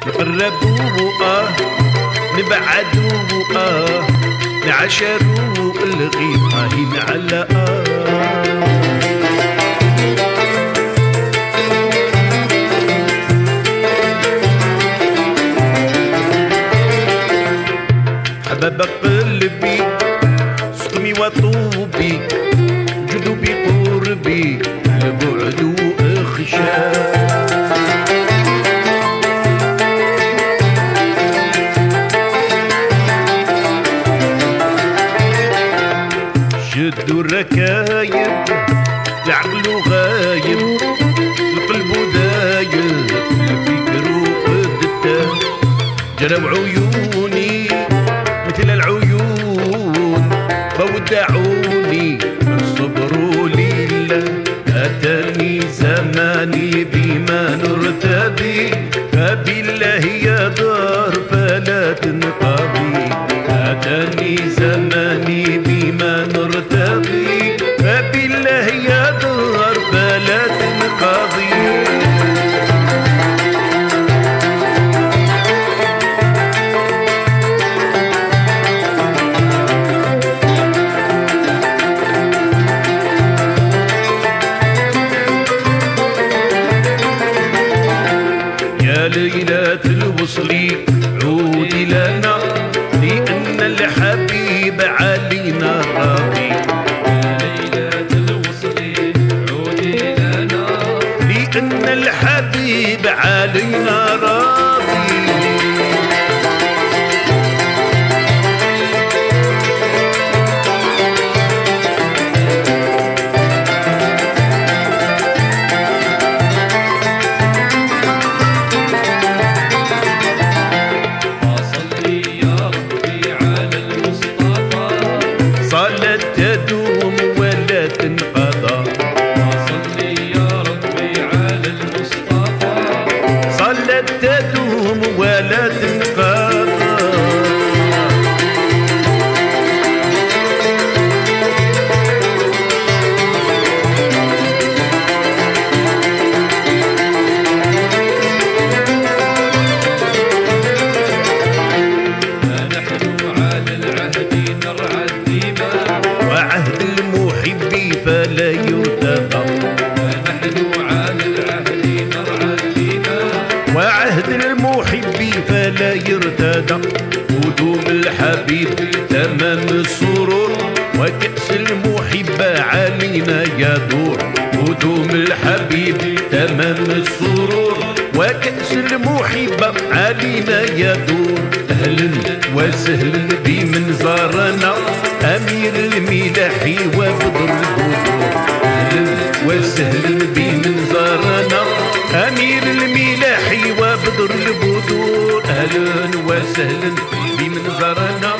نقربوا نبعدوا نعشروا الغيطة هنا على حباب قلبي سقمي وطوبي جذوبي قربي البعد واخشى شدوا الركايب العقل غايب القلب دايب الفكر قدته جروا عيوني مثل العيون فودعوني الصبر لله أتاني زماني بما نرتدي فبالله يا دار فلا تنقضي أتاني زماني بما نرتضي فبالله يا دار فلا تنقضي يا ليلة الوصل عودي لنا لأن الحبيب علينا راضي يا ليلة الوصل عودي لنا لأن الحبيب علينا راضي تدوم ولا تنقضى صلي يا ربي على المصطفى صلت تدوم ولا تنقضى وعهد المحب فلا يرتضى ونحن على العهد نرعى الدماء وعهد المحب فلا يرتدى قدوم الحبيب تمام السرور وكأس المحب علينا يدور قدوم الحبيب تمام السرور وكأس المحب علينا يدور أهلا وسهلا بمن زارنا أمير الملاحي وبدر البدور أهلا وسهلا بمن زارنا أمير الملاحي وبدر البدور أهلا وسهلا بمن زارنا